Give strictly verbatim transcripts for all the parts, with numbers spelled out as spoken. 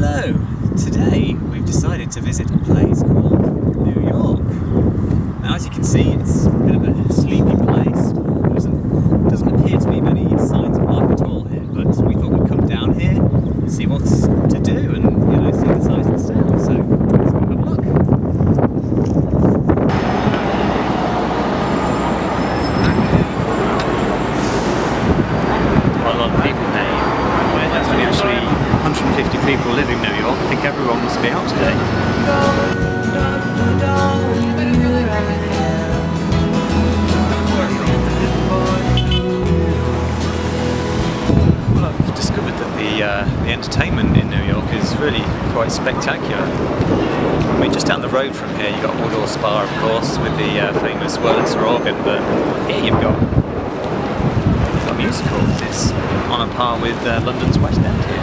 Hello! Today we've decided to visit a place called New York. Now, as you can see, it's a bit of a sleepy place. There doesn't, doesn't appear to be many signs of life at all here, but we thought we'd come down here, see what's to do, and you know, see the sights and sounds. So let's go have a look. Quite a lot of people here. There's only actually one hundred fifty people living in New York. I think everyone must be out today. Well, I've discovered that the, uh, the entertainment in New York is really quite spectacular. I mean, just down the road from here you've got Woodall Spa, of course, with the uh, famous Wurlitzer organ, but here you've got a musical. It's on a par with uh, London's West End here.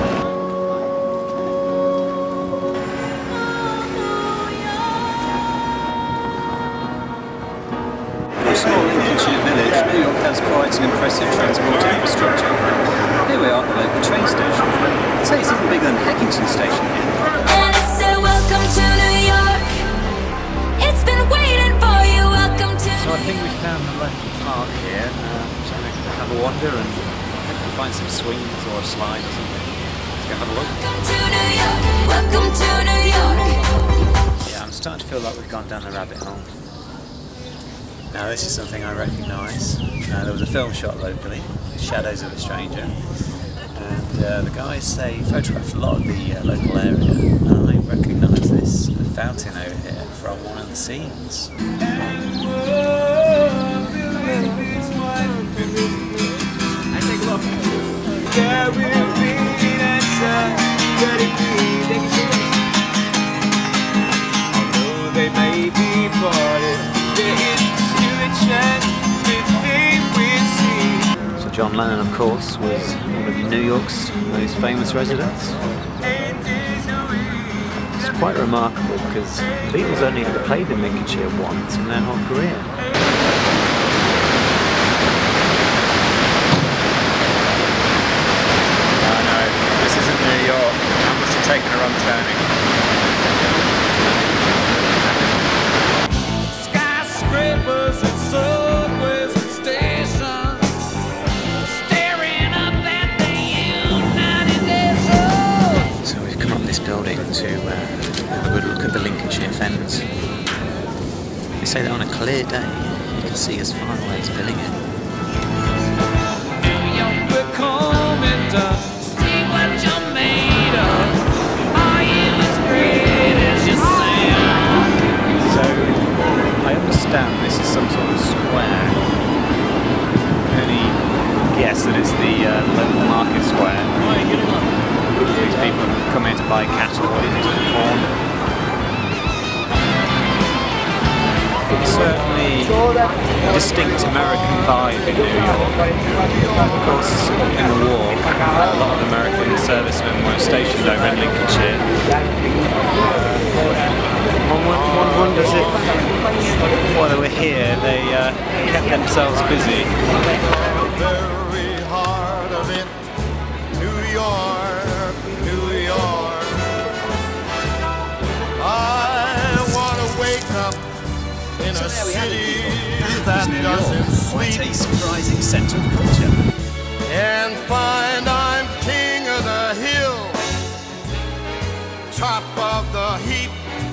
For a small Lincolnshire village, New York has quite an impressive transport infrastructure. Here we are at the local train station. I'd say it's even bigger than Heckington Station here. And I say welcome to New York. It's been waiting for you. Welcome to So I think we found the local park here. Uh, so we can have a wander and hopefully find some swings or a slide or something. Let's go have a look. Welcome to New York. Welcome to New York. Yeah, I'm starting to feel like we've gone down the rabbit hole. Now this is something I recognise. Uh, there was a film shot locally, Shadows of a Stranger, and uh, the guys say photographed a lot of the uh, local area, and I recognise this fountain over here from one of the scenes. Although they may be parted, there is still a chance that they will see. So John Lennon, of course, was one of New York's most famous residents. It's quite remarkable because the Beatles only ever played in Lincolnshire once in their whole career. Oh no, this isn't New York. I must have taken a wrong turning. Skyscrapers and subways and stations, staring up at the United Nations. So we've come up this building to uh, have a good look at the Lincolnshire Fens. They say that on a clear day you can see as far away as Billingham. New York becoming done. See what you're made of. Are you as great as you sound? So I understand this is some sort of square. I only guess that it's the uh, local market square. These people come here to buy cattle or corn. Certainly a distinct American vibe in New York. Of course, in the war, a lot of American servicemen were stationed over in Lincolnshire. One, one wonders if, while they were here, they uh, kept themselves busy. Very heart of it, New York, New York. I want to wake up in a city that doesn't Quite sleep a surprising centre of culture. and find I'm king of the hill, top of the heap.